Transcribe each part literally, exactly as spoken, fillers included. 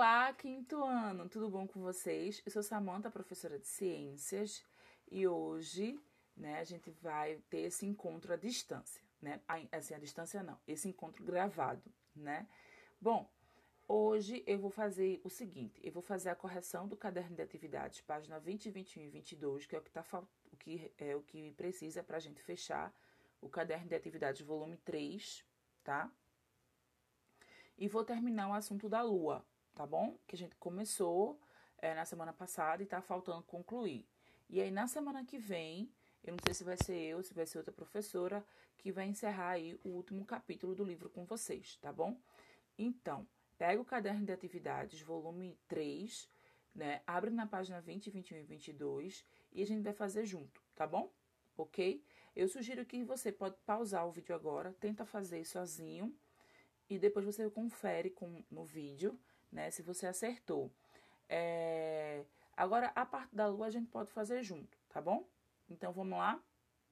Olá, quinto ano, tudo bom com vocês? Eu sou Samanta, professora de ciências, e hoje, né, a gente vai ter esse encontro à distância, né? Assim, à distância não, esse encontro gravado, né? Bom, hoje eu vou fazer o seguinte, eu vou fazer a correção do caderno de atividades, página vinte, vinte e um e vinte e dois, que é o que tá o que é o que precisa para a gente fechar o caderno de atividades volume três, tá? E vou terminar o assunto da Lua, tá bom? Que a gente começou é, na semana passada e tá faltando concluir. E aí, na semana que vem, eu não sei se vai ser eu, se vai ser outra professora, que vai encerrar aí o último capítulo do livro com vocês, tá bom? Então, pega o caderno de atividades, volume três, né? Abre na página vinte, vinte e um e vinte e dois e a gente vai fazer junto, tá bom? Ok? Eu sugiro que você pode pausar o vídeo agora, tenta fazer sozinho, e depois você confere com, no vídeo, né, se você acertou. É, agora, a parte da lua a gente pode fazer junto, tá bom? Então, vamos lá?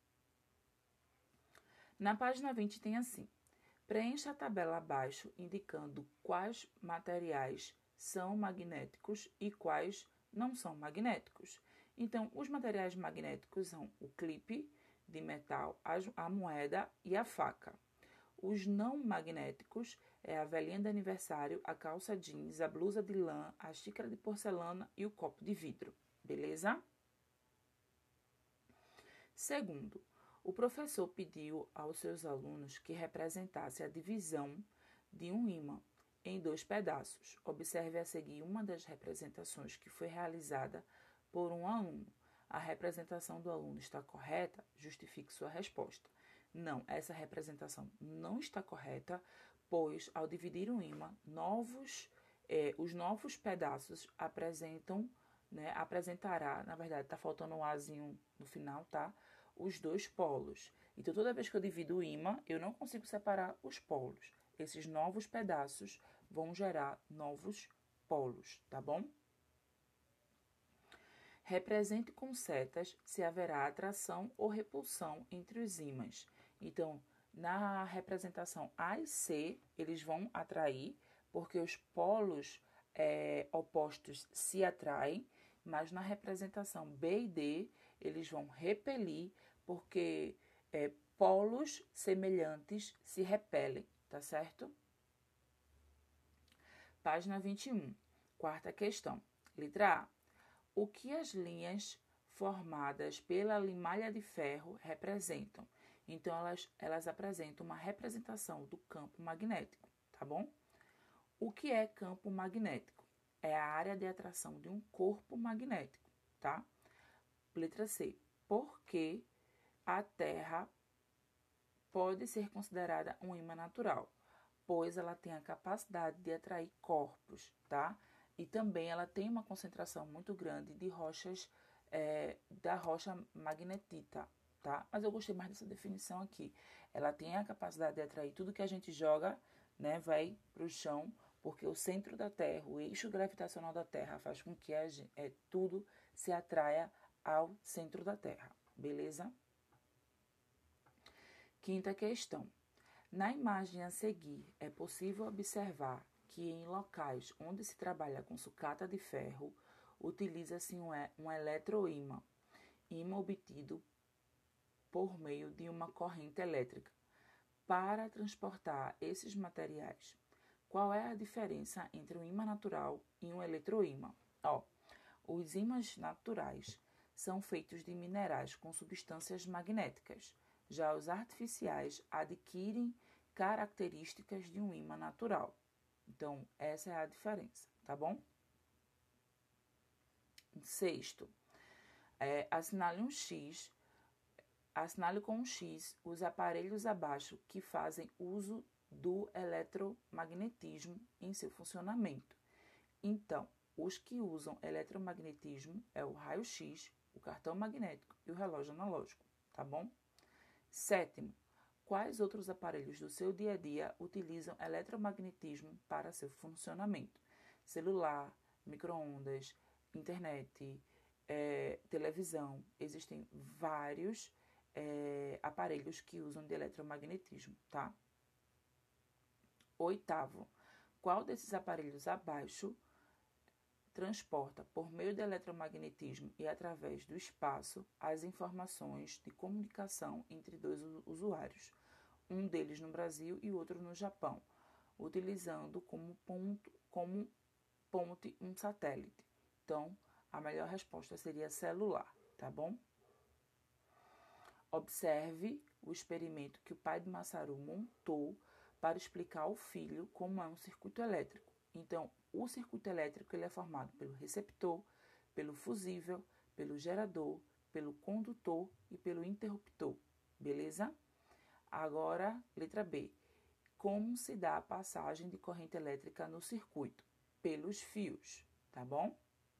Na página vinte tem assim: preencha a tabela abaixo indicando quais materiais são magnéticos e quais não são magnéticos. Então, os materiais magnéticos são o clipe de metal, a moeda e a faca. Os não magnéticos é a velhinha de aniversário, a calça jeans, a blusa de lã, a xícara de porcelana e o copo de vidro. Beleza? Segundo, o professor pediu aos seus alunos que representasse a divisão de um ímã em dois pedaços. Observe a seguir uma das representações que foi realizada por um aluno. A representação do aluno está correta? Justifique sua resposta. Não, essa representação não está correta, pois ao dividir um ímã, novos, eh, os novos pedaços apresentam, né, apresentará, na verdade está faltando um azinho no final, tá? Os dois polos. Então toda vez que eu divido o ímã, eu não consigo separar os polos. Esses novos pedaços vão gerar novos polos, tá bom? Represente com setas se haverá atração ou repulsão entre os ímãs. Então, na representação A e C, eles vão atrair, porque os polos é, opostos se atraem, mas na representação B e D, eles vão repelir, porque é, polos semelhantes se repelem, tá certo? Página vinte e um, quarta questão. Letra A. O que as linhas formadas pela limalha de ferro representam? Então, elas, elas apresentam uma representação do campo magnético, tá bom? O que é campo magnético? É a área de atração de um corpo magnético, tá? Letra C. Por que a Terra pode ser considerada um ímã natural? Pois ela tem a capacidade de atrair corpos, tá? E também ela tem uma concentração muito grande de rochas, é, da rocha magnetita, tá? Mas eu gostei mais dessa definição aqui. Ela tem a capacidade de atrair tudo que a gente joga, né, vai para o chão, porque o centro da Terra, o eixo gravitacional da Terra faz com que a gente, é, tudo se atraia ao centro da Terra, beleza? Quinta questão. Na imagem a seguir, é possível observar que em locais onde se trabalha com sucata de ferro, utiliza-se um, um eletroímã, ímã obtido por meio de uma corrente elétrica, para transportar esses materiais. Qual é a diferença entre um ímã natural e um eletroímã? Ó, os ímãs naturais são feitos de minerais com substâncias magnéticas. Já os artificiais adquirem características de um ímã natural. Então, essa é a diferença, tá bom? Sexto, é, assinale um X, assinale com um X os aparelhos abaixo que fazem uso do eletromagnetismo em seu funcionamento. Então, os que usam eletromagnetismo é o raio-x, o cartão magnético e o relógio analógico, tá bom? Sétimo, quais outros aparelhos do seu dia a dia utilizam eletromagnetismo para seu funcionamento? Celular, micro-ondas, internet, é, televisão. Existem vários é, aparelhos que usam de eletromagnetismo, tá? Oitavo, qual desses aparelhos abaixo transporta por meio do eletromagnetismo e através do espaço as informações de comunicação entre dois usuários, um deles no Brasil e outro no Japão, utilizando como ponto, como ponte um satélite. Então, a melhor resposta seria celular, tá bom? Observe o experimento que o pai de Masaru montou para explicar ao filho como é um circuito elétrico. Então, o circuito elétrico ele é formado pelo receptor, pelo fusível, pelo gerador, pelo condutor e pelo interruptor, beleza? Agora, letra B. Como se dá a passagem de corrente elétrica no circuito? Pelos fios, tá bom?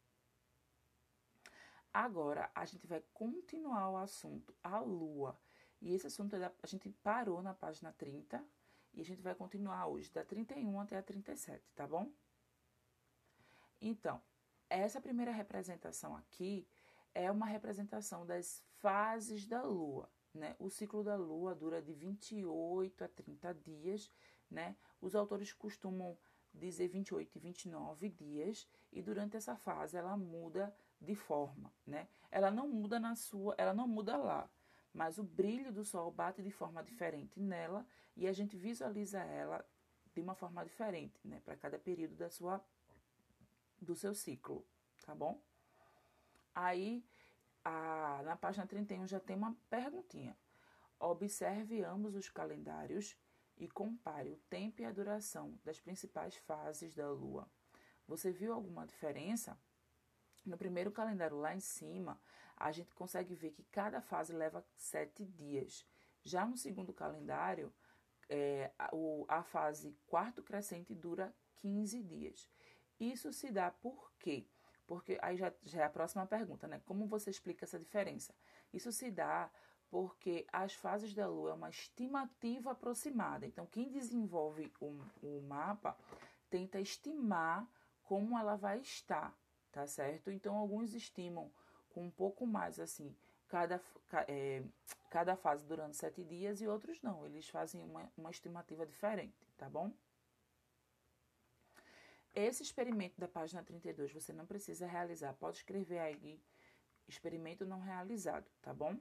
Agora, a gente vai continuar o assunto, a Lua. E esse assunto a gente parou na página trinta e a gente vai continuar hoje, da trinta e um até a trinta e sete, tá bom? Então, essa primeira representação aqui é uma representação das fases da Lua, né? O ciclo da Lua dura de vinte e oito a trinta dias, né? Os autores costumam dizer vinte e oito e vinte e nove dias, e durante essa fase ela muda de forma, né? Ela não muda na sua, ela não muda lá, mas o brilho do sol bate de forma diferente nela e a gente visualiza ela de uma forma diferente, né, para cada período da sua do seu ciclo, tá bom? Aí, a, na página trinta e um já tem uma perguntinha. Observe ambos os calendários e compare o tempo e a duração das principais fases da Lua. Você viu alguma diferença? No primeiro calendário lá em cima, a gente consegue ver que cada fase leva sete dias. Já no segundo calendário, é, a, o, a fase quarto crescente dura quinze dias. Isso se dá por quê? Porque aí já, já é a próxima pergunta, né? Como você explica essa diferença? Isso se dá porque as fases da Lua é uma estimativa aproximada. Então, quem desenvolve o, o mapa tenta estimar como ela vai estar, tá certo? Então, alguns estimam com um pouco mais, assim, cada, é, cada fase durando sete dias e outros não. Eles fazem uma, uma estimativa diferente, tá bom? Esse experimento da página trinta e dois você não precisa realizar. Pode escrever aí, experimento não realizado, tá bom?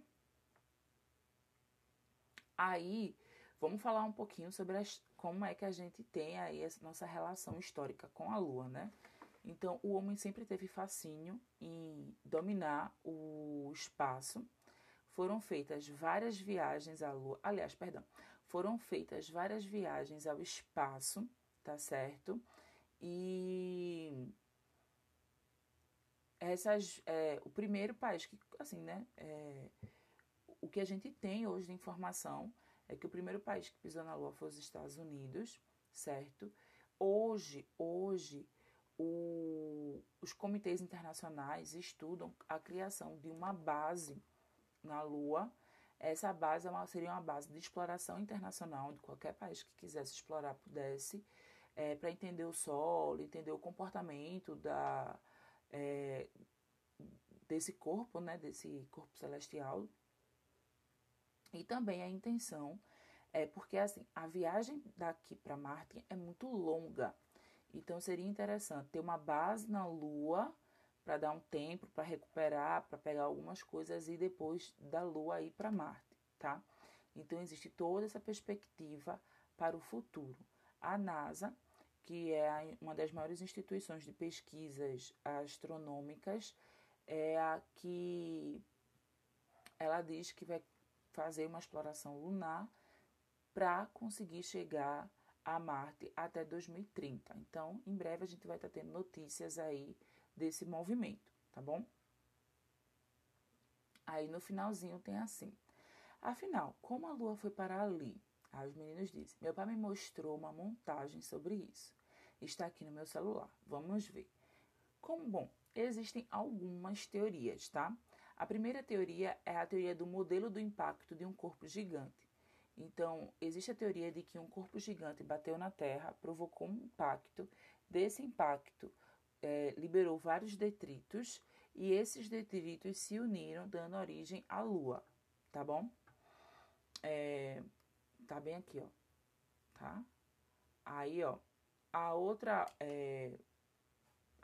Aí, vamos falar um pouquinho sobre as, como é que a gente tem aí essa nossa relação histórica com a Lua, né? Então, o homem sempre teve fascínio em dominar o espaço. Foram feitas várias viagens à Lua. Aliás, perdão. Foram feitas várias viagens ao espaço, tá certo? E essas, é, o primeiro país que, assim, né? É, o que a gente tem hoje de informação é que o primeiro país que pisou na Lua foi os Estados Unidos, certo? Hoje, hoje, o, os comitês internacionais estudam a criação de uma base na Lua. Essa base é uma, seria uma base de exploração internacional, de qualquer país que quisesse explorar pudesse, é, para entender o solo, entender o comportamento da, é, desse corpo, né, desse corpo celestial. E também a intenção é porque assim, a viagem daqui para Marte é muito longa. Então seria interessante ter uma base na Lua para dar um tempo para recuperar, para pegar algumas coisas e depois da Lua ir para Marte, tá? Então existe toda essa perspectiva para o futuro. A NASA, que é uma das maiores instituições de pesquisas astronômicas, é a que ela diz que vai fazer uma exploração lunar para conseguir chegar a Marte até dois mil e trinta. Então, em breve a gente vai estar tendo notícias aí desse movimento, tá bom? Aí no finalzinho tem assim. Afinal, como a Lua foi para ali? Aí os meninos dizem, meu pai me mostrou uma montagem sobre isso. Está aqui no meu celular. Vamos ver. Como, bom, existem algumas teorias, tá? A primeira teoria é a teoria do modelo do impacto de um corpo gigante. Então, existe a teoria de que um corpo gigante bateu na Terra, provocou um impacto. Desse impacto, é, liberou vários detritos e esses detritos se uniram, dando origem à Lua, tá bom? É, tá bem aqui, ó, tá? Aí, ó, a outra, é, a outra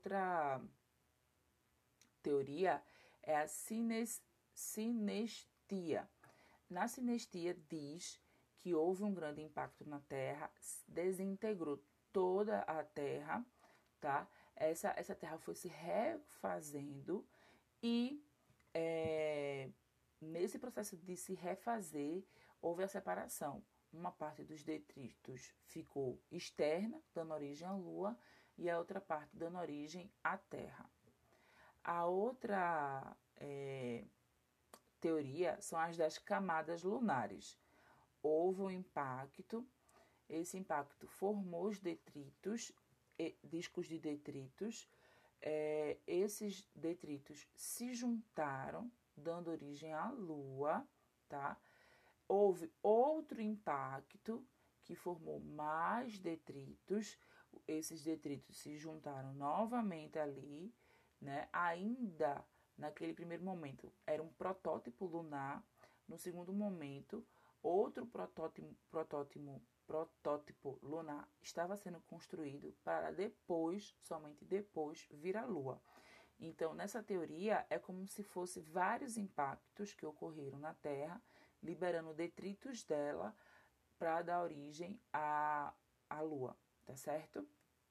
outra teoria é a sines, sinestia. Na sinestia diz que houve um grande impacto na Terra, desintegrou toda a Terra, tá? Essa, essa Terra foi se refazendo e é, nesse processo de se refazer houve a separação. Uma parte dos detritos ficou externa, dando origem à Lua, e a outra parte dando origem à Terra. A outra é, teoria são as das camadas lunares. Houve um impacto, esse impacto formou os detritos, discos de detritos, é, esses detritos se juntaram, dando origem à Lua, tá? Houve outro impacto que formou mais detritos, esses detritos se juntaram novamente ali, né? Ainda naquele primeiro momento era um protótipo lunar, no segundo momento outro protótipo, protótipo, protótipo lunar estava sendo construído para depois, somente depois, vir à Lua. Então, nessa teoria, é como se fosse vários impactos que ocorreram na Terra, liberando detritos dela para dar origem à, à Lua, tá certo?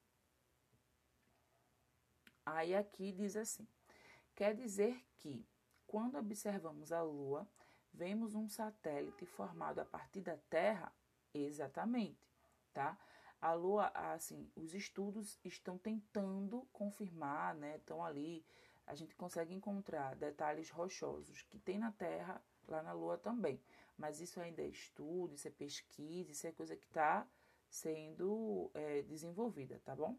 Aí aqui diz assim, quer dizer que, quando observamos a Lua, vemos um satélite formado a partir da Terra? Exatamente, tá? A Lua, assim, os estudos estão tentando confirmar, né? Estão ali, a gente consegue encontrar detalhes rochosos que tem na Terra, lá na Lua também. Mas isso ainda é estudo, isso é pesquisa, isso é coisa que está sendo é, desenvolvida, tá bom?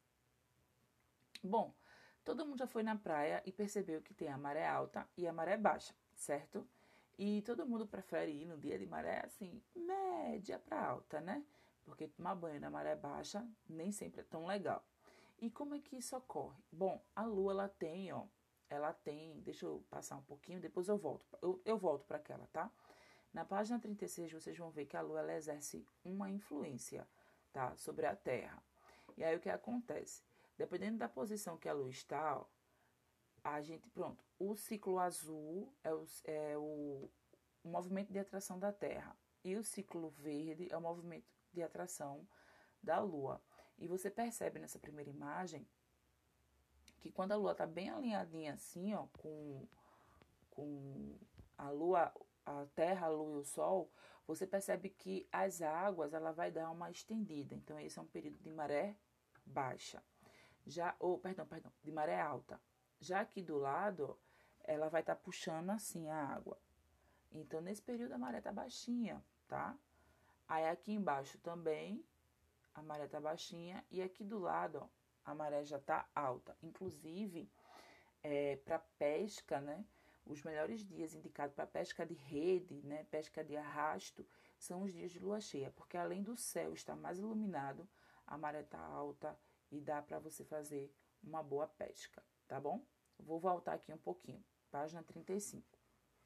Bom, todo mundo já foi na praia e percebeu que tem a maré alta e a maré baixa, certo? E todo mundo prefere ir no dia de maré, assim, média para alta, né? Porque tomar banho na maré baixa nem sempre é tão legal. E como é que isso ocorre? Bom, a Lua, ela tem, ó, ela tem, deixa eu passar um pouquinho, depois eu volto, eu, eu volto para aquela, tá? Na página trinta e seis, vocês vão ver que a Lua, ela exerce uma influência, tá? Sobre a Terra. E aí, o que acontece? Dependendo da posição que a Lua está, ó, a gente, pronto, o ciclo azul é o, é o, o movimento de atração da Terra e o ciclo verde é o movimento de atração da Lua. E você percebe nessa primeira imagem que quando a Lua está bem alinhadinha assim, ó, com, com a Lua, a Terra, a Lua e o Sol, você percebe que as águas, ela vai dar uma estendida. Então, esse é um período de maré baixa. Já, ou, perdão, perdão, de maré alta. Já aqui do lado, ela vai estar tá puxando assim a água. Então, nesse período, a maré tá baixinha, tá? Aí, aqui embaixo também, a maré tá baixinha. E aqui do lado, ó, a maré já tá alta. Inclusive, é, para pesca, né? Os melhores dias indicados para pesca de rede, né? Pesca de arrasto, são os dias de lua cheia. Porque além do céu estar mais iluminado, a maré tá alta e dá para você fazer uma boa pesca, tá bom? Vou voltar aqui um pouquinho. Página trinta e cinco.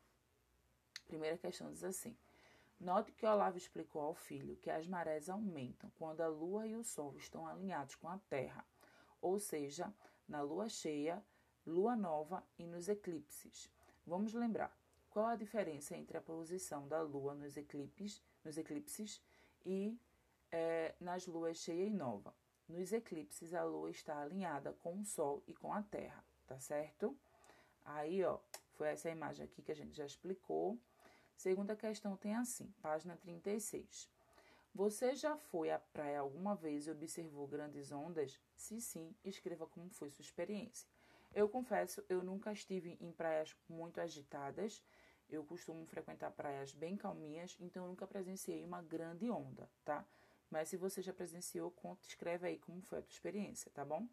Primeira questão diz assim. Note que Olavo explicou ao filho que as marés aumentam quando a Lua e o Sol estão alinhados com a Terra, ou seja, na Lua cheia, Lua nova e nos eclipses. Vamos lembrar, qual a diferença entre a posição da Lua nos eclipses, nos eclipses e é, nas luas cheia e nova? Nos eclipses, a Lua está alinhada com o Sol e com a Terra, tá certo? Aí, ó, foi essa imagem aqui que a gente já explicou. Segunda questão tem assim, página trinta e seis. Você já foi à praia alguma vez e observou grandes ondas? Se sim, escreva como foi sua experiência. Eu confesso, eu nunca estive em praias muito agitadas. Eu costumo frequentar praias bem calminhas, então eu nunca presenciei uma grande onda, tá? Mas se você já presenciou, conta, escreve aí como foi a tua experiência, tá bom?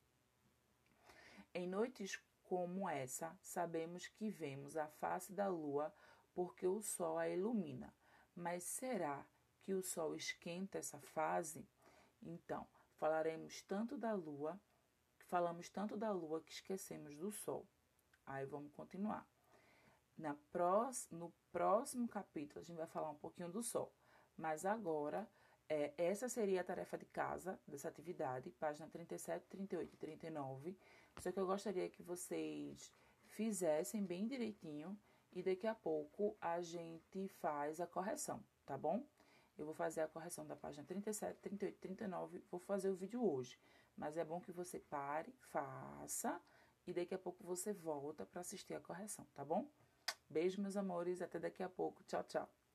Em noites como essa, sabemos que vemos a face da Lua porque o Sol a ilumina. Mas será que o Sol esquenta essa fase? Então, falaremos tanto da Lua, falamos tanto da Lua que esquecemos do Sol. Aí vamos continuar. Na prós, no próximo capítulo a gente vai falar um pouquinho do Sol, mas agora É, essa seria a tarefa de casa dessa atividade, página trinta e sete, trinta e oito e trinta e nove. Só que eu gostaria que vocês fizessem bem direitinho e daqui a pouco a gente faz a correção, tá bom? Eu vou fazer a correção da página trinta e sete, trinta e oito, trinta e nove, vou fazer o vídeo hoje. Mas é bom que você pare, faça e daqui a pouco você volta para assistir a correção, tá bom? Beijo, meus amores, até daqui a pouco. Tchau, tchau.